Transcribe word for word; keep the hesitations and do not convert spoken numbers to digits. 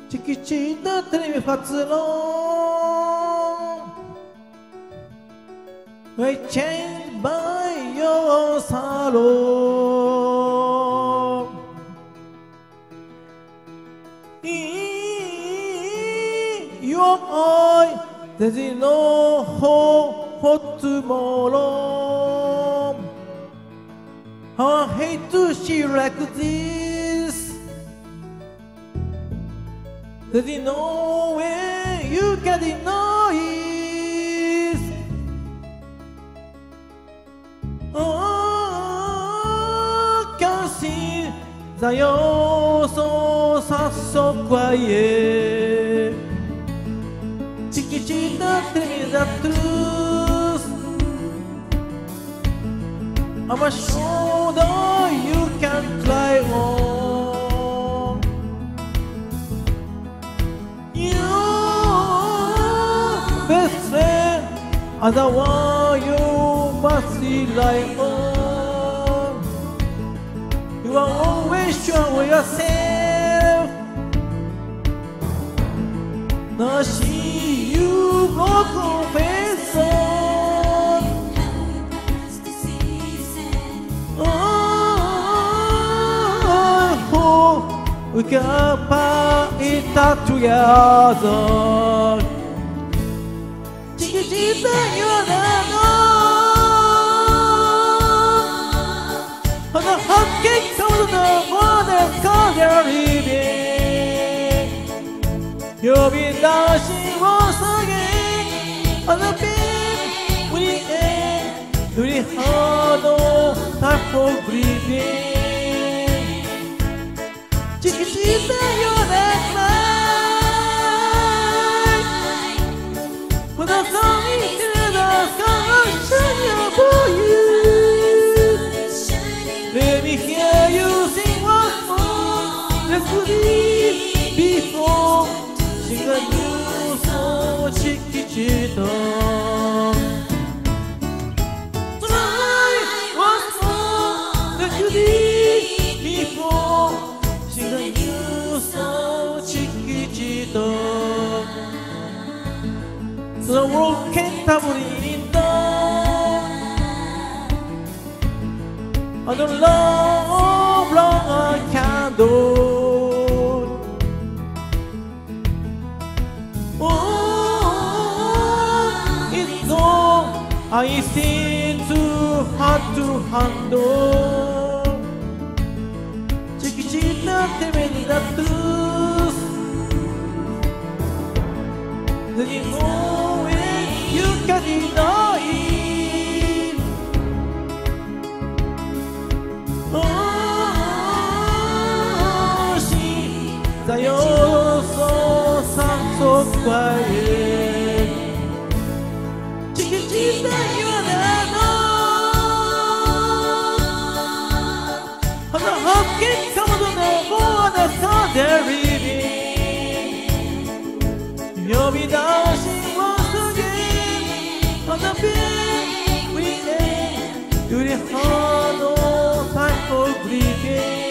敷地のテレビ発論 I changed by your salon In your eye There's no hope for tomorrow I hate to see you like this There's no way you can deny it I can see that you're so sad, so quiet Chiquitita, tell me the truth I'm a shoulder you can cry on Your best friend are the one you must rely on You are always sure of yourself Now see you broken face on Oh, we can fight it out together Chiquitita, you are not On the hot cake comes the water cause they're leaving You'll be dancing once again On the beat with the air Really hard on time for breathing Chiquitita, you're that light When the sun is in the sky I'll shine for you Let me hear you sing once more Let's believe before Sing a new song, Chiquitita Try once more Let's believe before Sing a new song, Chiquitita So the world can tumbling down Under long, long candle Oh, it's all I seem too hard to handle Chiquitita, tell me the truth There's no way you can deny it Oh, see that you're so sad, so quiet Chiquitita, you are not On the hot cake comes on the water, cause they're leaving You'll be dancing once again On the beat with air You're the hard on time for breathing